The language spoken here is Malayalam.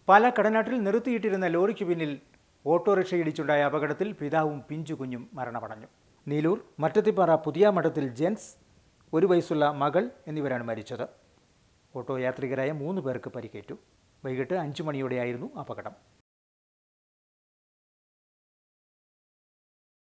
പാലക്കടനാട്ടിൽ നിർത്തിയിട്ടിരുന്ന ലോറിക്ക് പിന്നിൽ ഓട്ടോറിക്ഷ ഇടിച്ചുണ്ടായ അപകടത്തിൽ പിതാവും പിഞ്ചു കുഞ്ഞും മരണമടഞ്ഞു. നീലൂർ മറ്റത്തിപ്പാറ പുതിയ മഠത്തിൽ ജെൻസ്, 1 വയസ്സുള്ള മകൾ എന്നിവരാണ് മരിച്ചത്. ഓട്ടോ യാത്രികരായ 3 പേർക്ക് പരിക്കേറ്റു. വൈകിട്ട് 5 മണിയോടെയായിരുന്നു അപകടം.